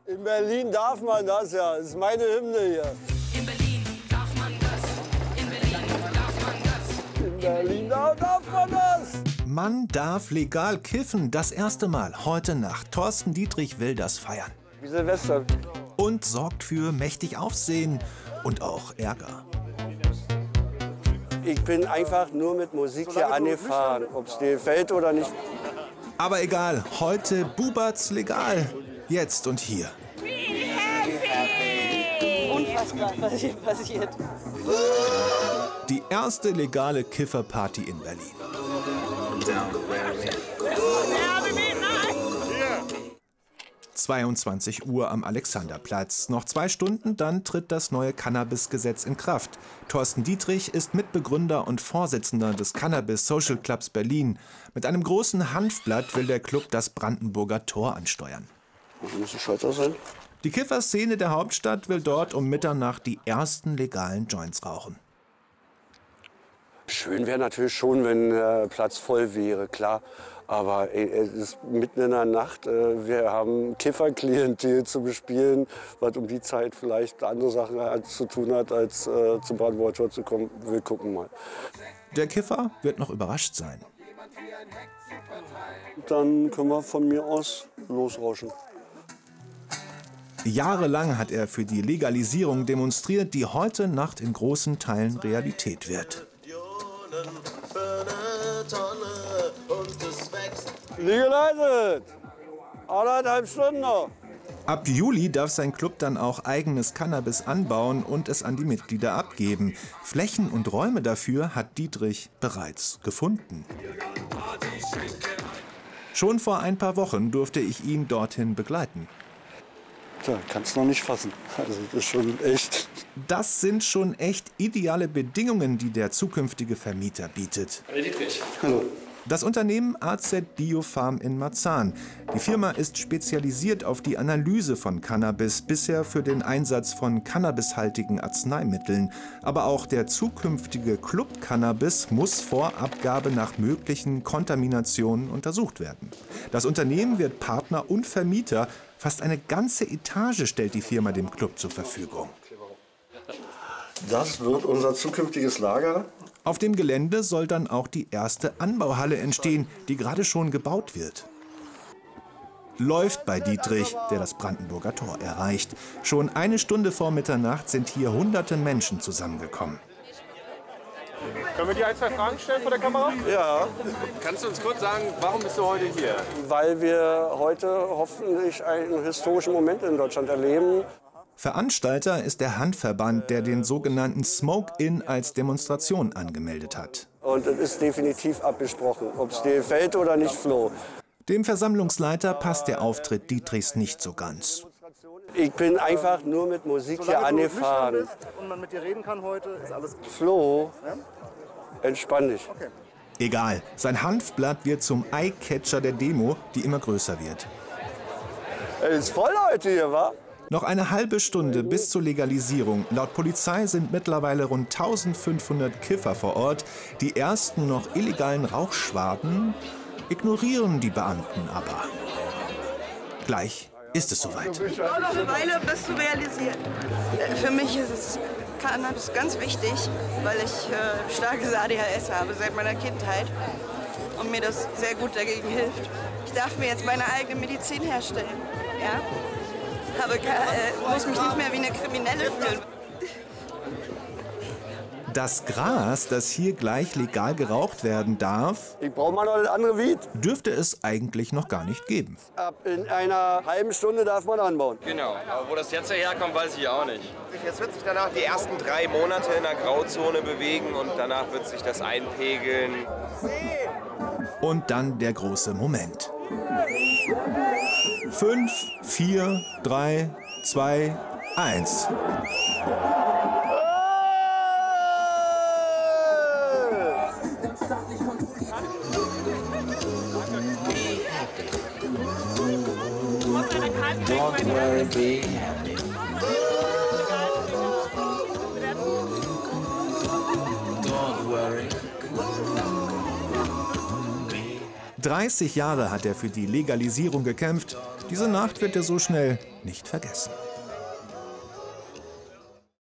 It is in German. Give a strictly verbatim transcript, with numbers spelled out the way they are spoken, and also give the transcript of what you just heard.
In Berlin darf man das ja. Das ist meine Hymne hier. In Berlin darf man das. In Berlin darf man das. In Berlin darf, darf man das. Man darf legal kiffen. Das erste Mal heute Nacht. Thorsten Dietrich will das feiern. Wie Silvester. Und sorgt für mächtig Aufsehen und auch Ärger. Ich bin einfach nur mit Musik hier angefahren, ob es dir gefällt oder nicht. Aber egal, heute bubert's legal. Jetzt und hier. Unfassbar, was hier passiert. Die erste legale Kifferparty in Berlin. zweiundzwanzig Uhr am Alexanderplatz. Noch zwei Stunden, dann tritt das neue Cannabis-Gesetz in Kraft. Thorsten Dietrich ist Mitbegründer und Vorsitzender des Cannabis Social Clubs Berlin. Mit einem großen Hanfblatt will der Club das Brandenburger Tor ansteuern. Muss ich stolz sein? Die Kifferszene der Hauptstadt will dort um Mitternacht die ersten legalen Joints rauchen. Schön wäre natürlich schon, wenn der Platz voll wäre, klar. Aber ey, es ist mitten in der Nacht. Äh, wir haben Kifferklientel zu bespielen, was um die Zeit vielleicht andere Sachen zu tun hat, als äh, zum Brandenburger Tor zu kommen. Wir gucken mal. Der Kiffer wird noch überrascht sein. Dann können wir von mir aus losrauschen. Jahrelang hat er für die Legalisierung demonstriert, die heute Nacht in großen Teilen Realität wird. Legalized! Anderthalb Stunden noch. Ab Juli darf sein Club dann auch eigenes Cannabis anbauen und es an die Mitglieder abgeben. Flächen und Räume dafür hat Dietrich bereits gefunden. Schon vor ein paar Wochen durfte ich ihn dorthin begleiten. Tja, kannst noch nicht fassen. Also das ist schon echt. Das sind schon echt ideale Bedingungen, die der zukünftige Vermieter bietet. Hallo Dietrich. Hallo. Das Unternehmen A Z Biopharm in Marzahn. Die Firma ist spezialisiert auf die Analyse von Cannabis, bisher für den Einsatz von cannabishaltigen Arzneimitteln. Aber auch der zukünftige Club Cannabis muss vor Abgabe nach möglichen Kontaminationen untersucht werden. Das Unternehmen wird Partner und Vermieter. Fast eine ganze Etage stellt die Firma dem Club zur Verfügung. Das wird unser zukünftiges Lager. Auf dem Gelände soll dann auch die erste Anbauhalle entstehen, die gerade schon gebaut wird. Läuft bei Dietrich, der das Brandenburger Tor erreicht. Schon eine Stunde vor Mitternacht sind hier hunderte Menschen zusammengekommen. Können wir dir ein, zwei Fragen stellen vor der Kamera? Ja. Kannst du uns kurz sagen, warum bist du heute hier? Weil wir heute hoffentlich einen historischen Moment in Deutschland erleben. Veranstalter ist der Handverband, der den sogenannten Smoke-In als Demonstration angemeldet hat. Und es ist definitiv abgesprochen, ob es dir gefällt oder nicht, Flo. Dem Versammlungsleiter passt der Auftritt Dietrichs nicht so ganz. Ich bin einfach nur mit Musik hier angefahren. Bist und man mit dir reden kann heute, ist alles gut. Flo, entspann dich. Okay. Egal, sein Hanfblatt wird zum Eyecatcher der Demo, die immer größer wird. Es ist voll heute hier, wa? Noch eine halbe Stunde bis zur Legalisierung. Laut Polizei sind mittlerweile rund eintausendfünfhundert Kiffer vor Ort. Die ersten noch illegalen Rauchschwaden ignorieren die Beamten aber. Gleich ist es soweit. Ich brauche noch eine Weile, bis zu realisieren. Für mich ist es Cannabis ganz wichtig, weil ich äh, starkes A D H S habe seit meiner Kindheit und mir das sehr gut dagegen hilft. Ich darf mir jetzt meine eigene Medizin herstellen. Ja? Aber äh, muss mich nicht mehr wie eine Kriminelle fühlen. Das Gras, das hier gleich legal geraucht werden darf, Ich brauche mal noch eine andere Weed. dürfte es eigentlich noch gar nicht geben. Ab in einer halben Stunde darf man anbauen. Genau, aber wo das jetzt herkommt, weiß ich auch nicht. Jetzt wird sich danach die ersten drei Monate in der Grauzone bewegen und danach wird sich das einpegeln. Und dann der große Moment. Fünf, vier, drei, zwei, eins. Don't worry. dreißig Jahre hat er für die Legalisierung gekämpft. Diese Nacht wird er so schnell nicht vergessen.